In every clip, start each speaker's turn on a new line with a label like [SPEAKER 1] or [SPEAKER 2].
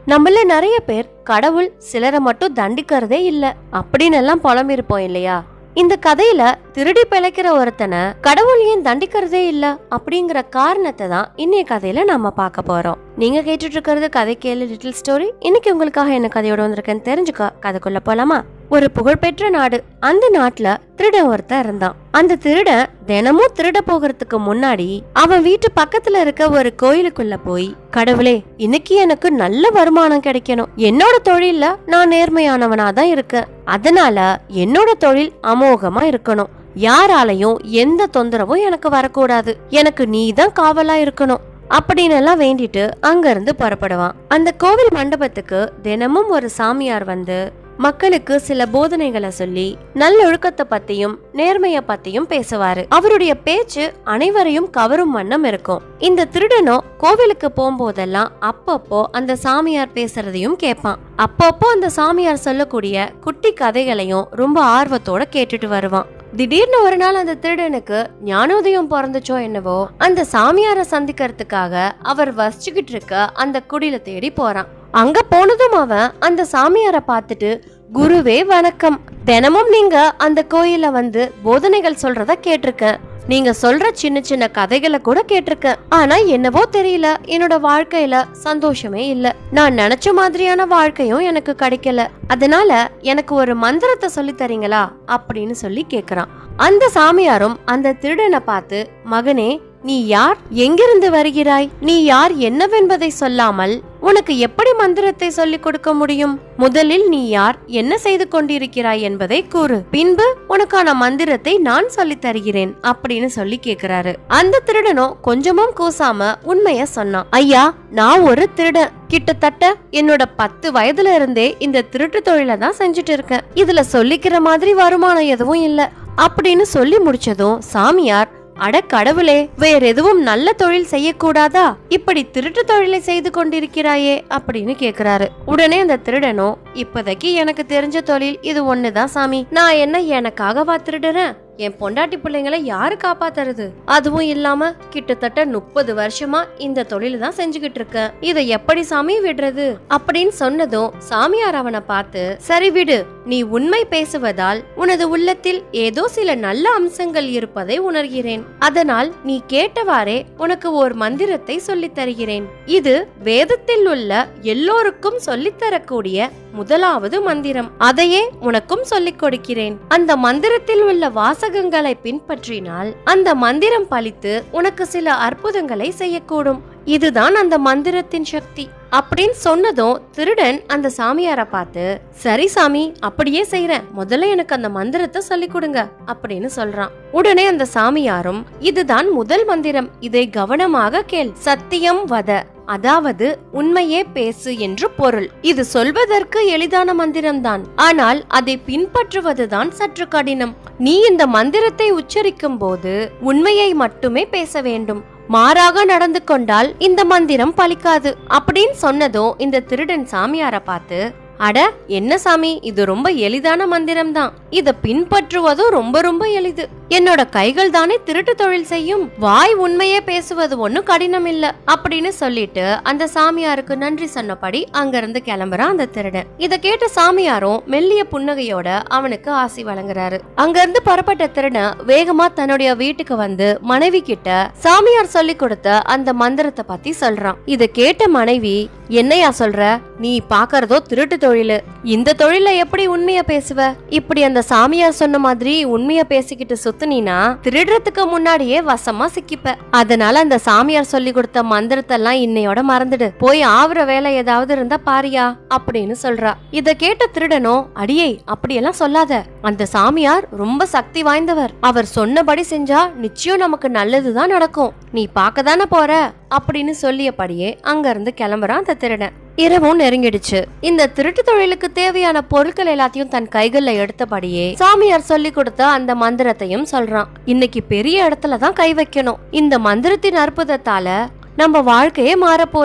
[SPEAKER 1] நம்மள நிறைய பேர் கடவுள் சிலரை மட்டும் தண்டிக்கிறதே இல்ல அப்படின்னு எல்லாம் புலம்பிருப்போம் இல்லையா? இந்த கதையில திருடி பிழைக்கிற ஒருத்தனை கடவுள் ஏன் தண்டிக்கிறதே இல்ல அப்படிங்கிற காரணத்தை தான் இன்னைய கதையில நாம பார்க்க போறோம். நீங்க கேட்டுட்டு இருக்கிறது கதை கேளு லிட்டில் ஸ்டோரி. இன்னைக்கு உங்களுக்காக என்ன கதையோட வந்திருக்கேன்னு தெரிஞ்சுக்க கதைக்குள்ள போலாமா? ஒரு புகழ்பெற்ற நாடு. அந்த நாட்டுல திருடன் ஒருத்தன் இருந்தான். அந்த திருடன் தினமும் திருட போகிறதுக்கு முன்னாடி அவன் வீட்டு பக்கத்துல இருக்க ஒரு கோயிலுக்குள்ள போய், கடவுளே இன்னைக்கு எனக்கு நல்ல வருமானம் கிடைக்கணும், என்னோட தொழில நான் நேர்மையானவனாதான் இருக்கேன், அதனால என்னோட தொழில் அமோகமா இருக்கணும், யாராலையும் எந்த தொந்தரவும் எனக்கு வரக்கூடாது, எனக்கு நீதான் காவலா இருக்கணும் அப்படின்னு எல்லாம் வேண்டிட்டு அங்க இருந்து புறப்படுவான். அந்த கோவில் மண்டபத்துக்கு தினமும் ஒரு சாமியார் வந்து மக்களுக்கு சில போதனைகளை சொல்லி நல்லொழுக்கத்தை பத்தியும் நேர்மைய பத்தியும் பேசுவாரு. அவருடைய பேச்சு அனைவரையும் கவரும் வண்ணம் இருக்கும். இந்த திருடனோ கோவிலுக்கு போகும்போதெல்லாம் அப்பப்போ அந்த சாமியார் பேசுறதையும் கேட்பான். அப்பப்போ அந்த சாமியார் சொல்லக்கூடிய குட்டி கதைகளையும் ரொம்ப ஆர்வத்தோட கேட்டுட்டு வருவான். திடீர்னு ஒரு நாள் அந்த திருடனுக்கு ஞானோதயம் பிறந்துச்சோ என்னவோ, அந்த சாமியாரை சந்திக்கிறதுக்காக அவர் வசிச்சுக்கிட்டு இருக்க அந்த குடில தேடி போறான். அங்க போனதும் அவன் அந்த சாமியாரை பார்த்துட்டு, குருவே வணக்கம், தினமும் நீங்க அந்த கோயில வந்து போதனைகள் சொல்றத கேட்டிருக்கேன், நீங்க சொல்ற சின்ன சின்ன கதைகளை கூட கேட்டிருக்கேன், ஆனா என்னவோ தெரியல என்னோட வாழ்க்கையில சந்தோஷமே இல்ல, நான் நினைச்ச மாதிரியான வாழ்க்கையும் எனக்கு கிடைக்கல, அதனால எனக்கு ஒரு மந்திரத்தை சொல்லி தரீங்களா அப்படின்னு சொல்லி கேக்குறான். அந்த சாமியாரும் அந்த திருடனை பார்த்து, மகனே நீ யார், எங்கிருந்து வருகிறாய், நீ யார் என்னவென்பதை சொல்லாமல் உனக்கு எப்படி மந்திரத்தை சொல்லிக் கொடுக்க முடியும், முதலில் நீ யார், என்ன செய்து கொண்டிருக்கிறாய் என்பதை கூறு, பின்பு உனக்கான மந்திரத்தை நான் சொல்லி தருகிறேன் அப்படின்னு சொல்லி கேக்குறாரு. அந்த திருடனோ கொஞ்சமும் கூசாம உண்மைய சொன்னான். ஐயா, நான் ஒரு திருடன், கிட்டத்தட்ட என்னோட 10 வயதுல இருந்தே இந்த திருட்டு தொழில தான் செஞ்சுட்டு இருக்கேன், இதுல சொல்லிக்கிற மாதிரி வருமானம் எதுவும் இல்ல அப்படின்னு சொல்லி முடிச்சதும் சாமியார், அட கடவுளே, வேற எதுவும் நல்ல தொழில் செய்யக்கூடாதா, இப்படி திருட்டு தொழிலை செய்து கொண்டிருக்கிறாயே அப்படின்னு கேக்குறாரு. உடனே அந்த திருடனோ, இப்போதைக்கு எனக்கு தெரிஞ்ச தொழில் இது ஒண்ணுதான் சாமி, நான் என்ன எனக்காகவா திருடுறேன், என் பொண்டாட்டி பிள்ளைங்களை யாரு காப்பாத்துறது, அதுவும் இல்லாம கிட்டத்தட்ட 30 வருஷமா இந்த தொழில தான் செஞ்சுக்கிட்டு இருக்கேன், இதை எப்படி சாமி விடுறது அப்படின்னு சொன்னதும் சாமியார் அவனை பார்த்து, சரி விடு, நீ உண்மை பேசுவதால் உனது உள்ளத்தில் ஏதோ சில நல்ல அம்சங்கள் இருப்பதை உணர்கிறேன், அதனால் நீ கேட்டவாறே உனக்கு ஒரு மந்திரத்தை சொல்லித் தருகிறேன், இது வேதத்தில் உள்ள எல்லோருக்கும் சொல்லித்தரக்கூடிய முதலாவது மந்திரம், அதையே உனக்கும் சொல்லிக் கொடுக்கிறேன், அந்த மந்திரத்தில் உள்ள வாசகங்களை பின்பற்றினால் அந்த மந்திரம் பலித்து உனக்கு சில அற்புதங்களை செய்யக்கூடும், இதுதான் அந்த மந்திரத்தின் சக்தி அப்படின்னு சொன்னதும் திருடன் அந்த சாமியாரை பார்த்து, சரி சாமி அப்படியே செய்யறேன், முதல்ல எனக்கு அந்த மந்திரத்தை சொல்லி கொடுங்க அப்படின்னு சொல்றான். உடனே அந்த சாமியாரும், இதுதான் முதல் மந்திரம், இதை கவனமாக கேள், சத்தியம் வத, அதாவது உண்மையே பேசு என்று பொருள், இது சொல்வதற்கு எளிதான மந்திரம்தான், ஆனால் அதை பின்பற்றுவதுதான் சற்று கடினம், நீ இந்த மந்திரத்தை உச்சரிக்கும் போது உண்மையை மட்டுமே பேச வேண்டும், மாறாக நடந்து கொண்டால் இந்த மந்திரம் பலிக்காது அப்படின்னு சொன்னதும் இந்த திருடன் சாமியாரை பார்த்து, அட என்ன சாமி, இது ரொம்ப எளிதான மந்திரம் தான், இத பின்பற்றுவதும் ரொம்ப ரொம்ப எளிது, என்னோட கைகள் தானே திருட்டு தொழில் செய்யும், வாய் உண்மையே பேசுவது ஒன்னும் கடினம் இல்ல அப்படின்னு சொல்லிட்டு அந்த சாமியாருக்கு நன்றி சொன்னபடி அங்க இருந்து கிளம்புறான் அந்த திருடன். இத கேட்ட சாமியாரும் மெல்லிய புன்னகையோட அவனுக்கு ஆசி வழங்குறாரு. அங்க இருந்து புறப்பட்ட திருடன் வேகமா தன்னுடைய வீட்டுக்கு வந்து மனைவி கிட்ட சாமியார் சொல்லி கொடுத்த அந்த மந்திரத்தை பத்தி சொல்றான். இத கேட்ட மனைவி, என்னையா சொல்ற, நீ பாக்குறதோ திருட்டு தொழிலு, இந்த தொழில எப்படி உண்மைய பேசுவ, இப்படி அந்த சாமியார் சொன்ன மாதிரி உண்மைய பேசிக்கிட்டு சுத்துனீனா திருடுறதுக்கு முன்னாடியே வசமா சிக்கிப்ப, அதனால அந்த சாமியார் சொல்லி கொடுத்த மந்திரத்தை எல்லாம் இன்னையோட மறந்துடு, போய் ஆவற வேலை ஏதாவது இருந்தா பாரியா அப்படின்னு சொல்றா. இத கேட்ட திருடனோ, அடியே அப்படியெல்லாம் சொல்லாத, அந்த சாமியார் ரொம்ப சக்தி வாய்ந்தவர், அவர் சொன்னபடி செஞ்சா நிச்சயம் நமக்கு நல்லதுதான் நடக்கும், நீ பாக்கதானே போற அப்படின்னு சொல்லியபடியே அங்க இருந்து கிளம்புறான் அந்த திருடன். இரவும் நெருங்கிடுச்சு. இந்த திருட்டு தொழிலுக்கு தேவையான பொருட்கள் எல்லாத்தையும் தன் கைகள்ல எடுத்தபடியே சாமியார் சொல்லி கொடுத்த அந்த மந்திரத்தையும் சொல்றான். இன்னைக்கு பெரிய இடத்துலதான் கை வைக்கணும், இந்த மந்திரத்தின் அற்புதத்தால நம்ம வாழ்க்கையே மாறப்போகுது,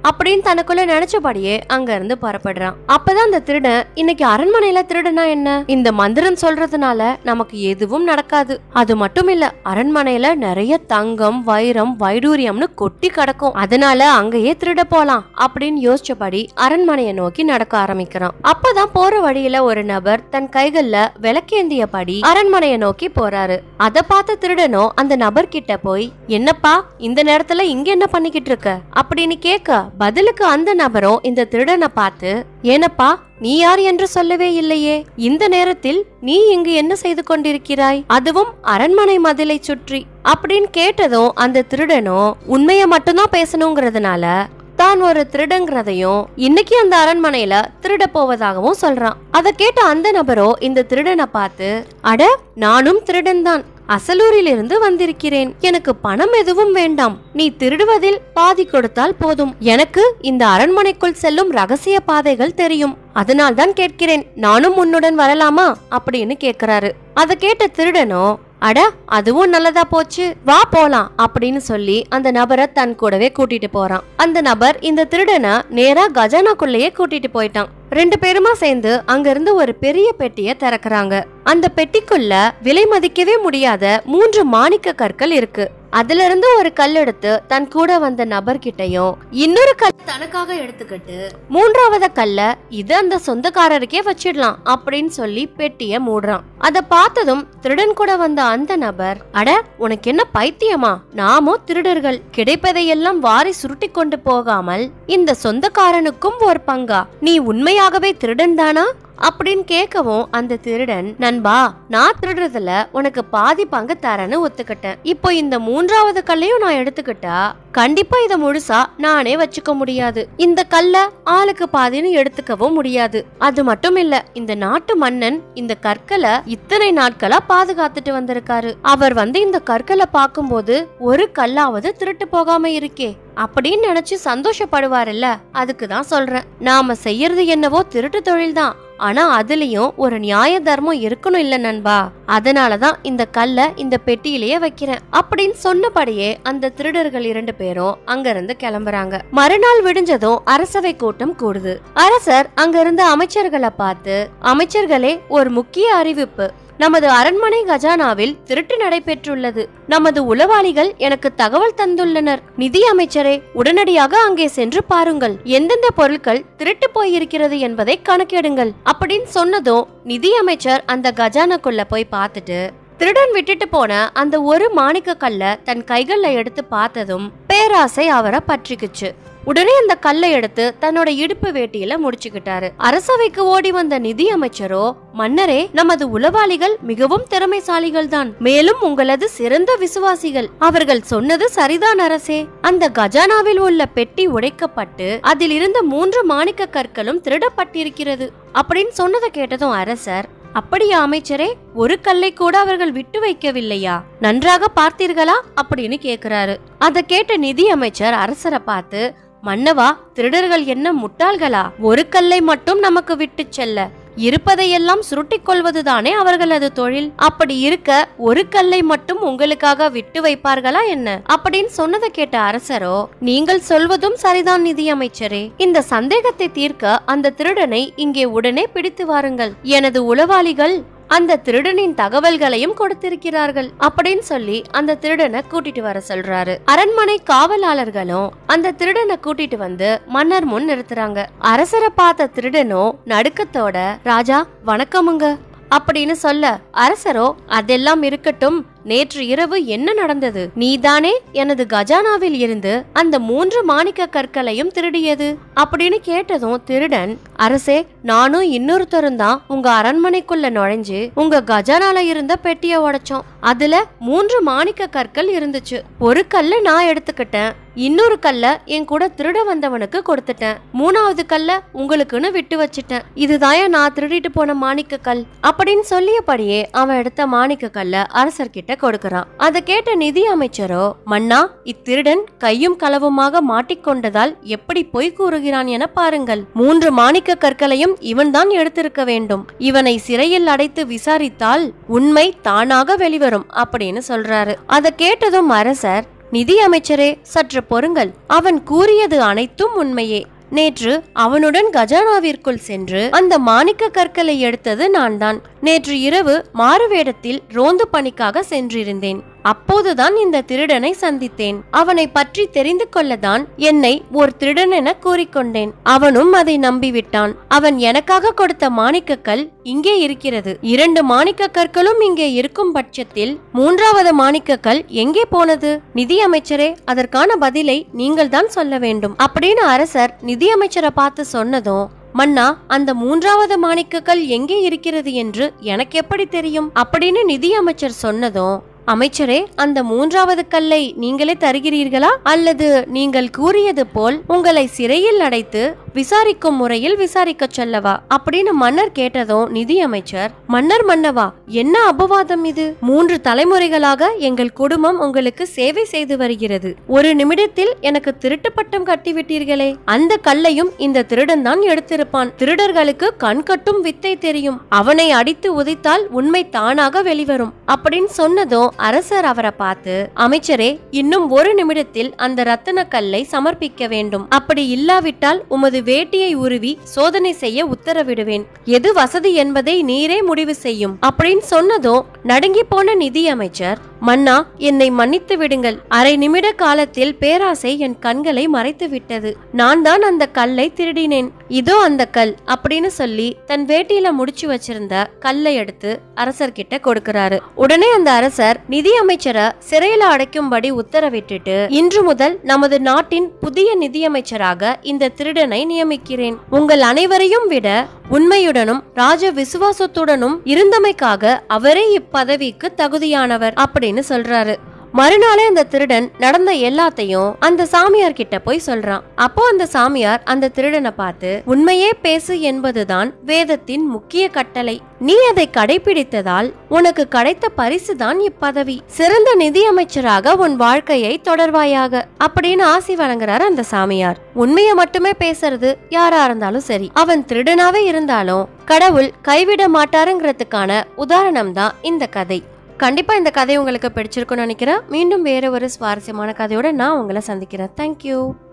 [SPEAKER 1] அப்படின்னு தனக்குள்ள நினைச்சபடியே அங்க இருந்து புறப்படுறான். அப்பதான் அந்த திருடன், இன்னைக்கு அரண்மனையில திருடனா என்ன, இந்த மந்திரம் சொல்றதுனால நமக்கு எதுவும் நடக்காது, அது மட்டும் இல்ல அரண்மனையில நிறைய தங்கம் வைரம் வைடூரியம்னு கொட்டி கிடக்கும், அதனால அங்கேயே திருட போலாம் அப்படின்னு யோசிச்சபடி அரண்மனையை நோக்கி நடக்க ஆரம்பிக்கிறான். அப்பதான் போற வழியில ஒரு நபர் தன் கைகள்ல விளக்கேந்தியபடி அரண்மனையை நோக்கி போறாரு. அத பார்த்த திருடனோ அந்த நபர் கிட்ட போய், என்னப்பா இந்த நேரத்துல இங்க என்ன பண்ணிக்கிட்டு இருக்க அப்படின்னு கேட்க, பதிலுக்கு அந்த நபரும் இந்த திருடனை பார்த்து, ஏனப்பா நீ யார் என்று சொல்லவே இல்லையே, இந்த நேரத்தில் நீ இங்கு என்ன செய்து கொண்டிருக்கிறாய், அதுவும் அரண்மனை மதிலை சுற்றி அப்படின்னு கேட்டதும் அந்த திருடனோ உண்மையை மட்டும்தான் பேசணுங்கிறதுனால தான் ஒரு திருடங்கிறதையும் இன்னைக்கு அந்த அரண்மனையில திருட போவதாகவும் சொல்றான். அத கேட்ட அந்த நபரோ இந்த திருடனை பார்த்து, அட நானும் திருடன் தான், அசலூரில் இருந்து வந்திருக்கிறேன், எனக்கு பணம் எதுவும் வேண்டாம், நீ திருடுவதில் பாதி கொடுத்தால் போதும், எனக்கு இந்த அரண்மனைக்குள் செல்லும் ரகசிய பாதைகள் தெரியும், அதனால் தான் கேட்கிறேன், நானும் உன்னுடன் வரலாமா அப்படின்னு கேக்குறாரு. அத கேட்ட திருடனோ, அட அதுவும் நல்லதா போச்சு, வா போலாம் அப்படின்னு சொல்லி அந்த நபரை தன் கூடவே கூட்டிட்டு போறான். அந்த நபர் இந்த திருடனை நேரா கஜானாக்குள்ளேயே கூட்டிட்டு போயிட்டான். ரெண்டு பேருமா சேர்ந்து அங்க இருந்து ஒரு பெரிய பெட்டிய திறக்கறாங்க. அந்த பெட்டிக்குள்ள விலை மதிக்கவே முடியாத 3 மாணிக்க கற்கள் இருக்கு. அதுல இருந்து ஒரு கல் எடுத்து தன் கூட வந்த நபர்கிட்டையும் இன்னொரு கல் தனக்காக எடுத்துக்கிட்டு 3வது கல்ல இது அந்த சொந்தக்காரருக்கே வச்சிடலாம் அப்படின்னு சொல்லி பெட்டிய மூடுறான். அத பார்த்ததும் திருடன் கூட வந்த அந்த நபர், அட உனக்கு என்ன பைத்தியமா, நாமோ திருடர்கள், கிடைப்பதையெல்லாம் வாரி சுருட்டி கொண்டு போகாமல் இந்த சொந்தக்காரனுக்கும் ஒரு பங்கா, நீ உண்மையாகவே திருடன் தானா அப்படின்னு கேட்கவும் அந்த திருடன், நண்பா நான் திருடுறதுல உனக்கு பாதி பங்கு தரேன்னு ஒத்துக்கிட்டேன், இப்போ இந்த 3வது கல்லையும் நான் எடுத்துக்கிட்டா கண்டிப்பா இத முழுசா நானே வச்சுக்க முடியாது, இந்த கல்ல ஆளுக்கு பாதின்னு எடுத்துக்கவும் முடியாது, அது மட்டும் இல்ல இந்த நாட்டு மன்னன் இந்த கற்களை இத்தனை நாட்களா பாதுகாத்துட்டு வந்திருக்காரு, அவர் வந்து இந்த கற்களை பார்க்கும்போது ஒரு கல்லாவது திருட்டு போகாம இருக்கே அப்படின்னு நினைச்சு சந்தோஷப்படுவாருல்ல, அதுக்குதான் சொல்றேன், நாம செய்யறது என்னவோ திருட்டு தொழில் தான், ஆனா அதுலயும் ஒரு நியாய தர்மம் இருக்கணும் இல்ல நண்பா, அதனாலதான் இந்த கல்ல இந்த பெட்டியிலேயே வைக்கிறேன் அப்படின்னு சொன்னபடியே அந்த திருடர்கள் 2 பேரும் அங்க இருந்து கிளம்புறாங்க. மறுநாள் விடிஞ்சதும் அரசவை கூட்டம் கூடுது. அரசர் அங்க இருந்த அமைச்சர்களை பார்த்து, அமைச்சர்களே ஒரு முக்கிய அறிவிப்பு, நமது அரண்மனை கஜானாவில் திருட்டு நடைபெற்றுள்ளது, நமது உளவாளிகள் எனக்கு தகவல் தந்துள்ளனர், நிதி அமைச்சரே உடனடியாக அங்கே சென்று பாருங்கள், எந்தெந்த பொருட்கள் திருட்டு போயிருக்கிறது என்பதை கணக்கெடுங்கள் அப்படின்னு சொன்னதும் நிதி அமைச்சர் அந்த கஜானாக்குள்ள போய் பார்த்துட்டு திருடன் விட்டுட்டு போன அந்த ஒரு மாணிக்க கல்ல தன் கைகள்ல எடுத்து பார்த்ததும் பேராசை அவரை பற்றிக்குச்சு. உடனே அந்த கல்லை எடுத்து தன்னோட இடுப்பு வேட்டியில முடிச்சுக்கிட்டாரு. அரசவைக்கு ஓடி வந்த நிதி அமைச்சரோ, மன்னரே நமது உளவாளிகள் மிகவும் திறமைசாலிகள் தான், மேலும் உங்களது சிறந்த விசுவாசிகள், அவர்கள் சொன்னது சரிதான் அரசே, அந்த கஜானாவில் உள்ள பெட்டி உடைக்கப்பட்டு அதில் இருந்த 3 மாணிக்க கற்களும் திருடப்பட்டிருக்கிறது அப்படின்னு சொன்னதை கேட்டதும் அரசர், அப்படியா அமைச்சரே, ஒரு கல்லை கூட அவர்கள் விட்டு வைக்கவில்லையா, நன்றாக பார்த்தீர்களா அப்படின்னு கேக்குறாரு. அத கேட்ட நிதி அமைச்சர் அரசரை பார்த்து, மன்னவா திருடர்கள் என்ன முட்டாள்களா, ஒரு கல்லை மட்டும் நமக்கு விட்டு செல்ல, இருப்பதையெல்லாம் சுருட்டிக் கொள்வதுதானே அவர்களது தொழில், அப்படி இருக்க ஒரு கல்லை மட்டும் உங்களுக்காக விட்டு வைப்பார்களா என்ன அப்படின்னு சொன்னதை கேட்ட அரசரோ, நீங்கள் சொல்வதும் சரிதான் நிதி அமைச்சரே, இந்த சந்தேகத்தை தீர்க்க அந்த திருடனை இங்கே உடனே பிடித்து வாருங்கள், எனது உளவாளிகள் அந்த திருடனின் தகவல்களையும் கொடுத்திருக்கிறார்கள் அப்படின்னு சொல்லி அந்த திருடனை கூட்டிட்டு வர சொல்றாரு. அரண்மனை காவலாளர்களும் அந்த திருடனை கூட்டிட்டு வந்து மன்னர் முன் நிறுத்துறாங்க. அரசரை பார்த்த திருடனோ நடுக்கத்தோட, ராஜா வணக்கமுங்க அப்படின்னு சொல்ல, அரசரோ அதெல்லாம் இருக்கட்டும், நேற்று இரவு என்ன நடந்தது, நீதானே எனது கஜானாவில் இருந்து அந்த 3 மாணிக்க கற்களையும் திருடியது அப்படின்னு கேட்டதும் திருடன், அரசே நானும் இன்னொருத்தரும் தான் உங்க அரண்மனைக்குள்ள நுழைஞ்சு உங்க கஜானால இருந்த பெட்டிய உடைச்சோம், அதுல 3 மாணிக்க கற்கள் இருந்துச்சு, ஒரு கல்ல நான் எடுத்துக்கிட்டேன், இன்னொரு கல்ல என் கூட திருட வந்தவனுக்கு கொடுத்துட்டேன், 3வது கல்ல உங்களுக்குன்னு விட்டு வச்சிட்டேன், இதுதான் நான் திருடிட்டு போன மாணிக்க கல் அப்படின்னு சொல்லியபடியே அவன் எடுத்த மாணிக்க கல்ல அரசர்கிட்ட கொடுக்கறான். அதை கேட்ட நிதி அமைச்சரோ, மன்னா இத்திருடன் கையும் களவுமாக மாட்டிக்கொண்டதால் எப்படி பொய் கூறுகிறான் என பாருங்கள், 3 மாணிக்க கற்களையும் இவன் தான் எடுத்திருக்க வேண்டும், இவனை சிறையில் அடைத்து விசாரித்தால் உண்மை தானாக வெளிவரும் அப்படின்னு சொல்றாரு. அதை கேட்டதும் அரசர், நிதி அமைச்சரே, சற்று பொறுங்கள். அவன் கூறியது அனைத்தும் உண்மையே. நேற்று அவனுடன் கஜானாவிற்குள் சென்று அந்த மாணிக்க கற்களை எடுத்தது நான் தான். நேற்று இரவு மாறுவேடத்தில் ரோந்து பணிக்காக சென்றிருந்தேன். அப்போதுதான் இந்த திருடனை சந்தித்தேன். அவனை பற்றி தெரிந்து கொள்ளதான் என்னை ஒரு திருடன் என கூறிக்கொண்டேன். அவனும் அதை நம்பிவிட்டான். அவன் எனக்காக கொடுத்த மாணிக்கக்கல் இங்கே இருக்கிறது. 2 மாணிக்க கற்களும் இங்கே இருக்கும் பட்சத்தில் 3வது மாணிக்கக்கல் எங்கே போனது? நிதி அமைச்சரே, அதற்கான பதிலை நீங்கள் தான் சொல்ல வேண்டும் அப்படின்னு அரசர் நிதி அமைச்சரை பார்த்து சொன்னதும், மன்னா, அந்த 3வது மாணிக்கக்கல் எங்கே இருக்கிறது என்று எனக்கு எப்படி தெரியும் அப்படின்னு நிதி அமைச்சர் சொன்னதும், அமைச்சரே, அந்த 3வது கல்லை நீங்களே தருகிறீர்களா, அல்லது நீங்கள் கூறியது போல் உங்களை சிறையில் அடைத்து விசாரிக்கும் முறையில் விசாரிக்க சொல்லவா அப்படின்னு மன்னர் கேட்டதும் நிதி அமைச்சர், மன்னர் மன்னவா, என்ன அபவாதம் இது? 3 தலைமுறைகளாக எங்கள் குடும்பம் உங்களுக்கு சேவை செய்து வருகிறது. ஒரு நிமிடத்தில் எனக்கு திருட்டு பட்டம் கட்டிவிட்டீர்களே. அந்த கல்லையும் இந்த திருடன் தான் எடுத்திருப்பான். திருடர்களுக்கு கண் கட்டும் வித்தை தெரியும். அவனை அடித்து உதைத்தால் உண்மை தானாக வெளிவரும் அப்படின்னு சொன்னதும் அரசர் அவரை பார்த்து, அமைச்சரே, இன்னும் 1 நிமிடத்தில் அந்த ரத்தின கல்லை சமர்ப்பிக்க வேண்டும். அப்படி இல்லாவிட்டால் உமது வேட்டியை உருவி சோதனை செய்ய உத்தரவிடுவேன். எது வசதி என்பதை நீரே முடிவு செய்யும் அப்படின்னு சொன்னதும் நடுங்கி போன நிதி அமைச்சர், மன்னா, என்னை மன்னித்து விடுங்கள். அரை நிமிட காலத்தில் பேராசை என் கண்களை மறைத்து விட்டது. நான் தான் அந்த கல்லை திருடினேன். இதோ அந்த கல் அப்படின்னு சொல்லி தன் வேட்டியில முடிச்சு வச்சிருந்த கல்லை எடுத்து அரசர்கிட்ட கொடுக்கிறாரு. உடனே அந்த அரசர் நிதி அமைச்சரை சிறையில அடைக்கும்படி உத்தரவிட்டுட்டு, இன்று முதல் நமது நாட்டின் புதிய நிதியமைச்சராக இந்த திருடனை நியமிக்கிறேன். உங்கள் அனைவரையும் விட உண்மையுடனும் ராஜ விசுவாசத்துடனும் இருந்தமைக்காக அவரே இப்பதவிக்கு தகுதியானவர் அப்படின்னு சொல்றாரு. மறுநாளே அந்த திருடன் நடந்த எல்லாத்தையும் அந்த சாமியார் கிட்ட போய் சொல்றான். அப்போ அந்த சாமியார் அந்த திருடனை பார்த்து, உண்மையே பேசு என்பதுதான் வேதத்தின் முக்கிய கட்டளை. நீ அதை கடைபிடித்ததால் உனக்கு கிடைத்த பரிசுதான் இப்பதவி. சிறந்த நிதி அமைச்சராக உன் வாழ்க்கையை தொடர்வாயாக அப்படின்னு ஆசி வழங்குறாரு அந்த சாமியார். உண்மையை மட்டுமே பேசுறது யாரா இருந்தாலும் சரி, அவன் திருடனாவே இருந்தாலும் கடவுள் கைவிட மாட்டாருங்கிறதுக்கான உதாரணம் தான் இந்த கதை. கண்டிப்பா இந்த கதை உங்களுக்கு பிடிச்சிருக்கும்னு நினைக்கிறேன். மீண்டும் வேற ஒரு சுவாரஸ்யமான கதையோட நான் உங்களை சந்திக்கிறேன். தேங்க்யூ.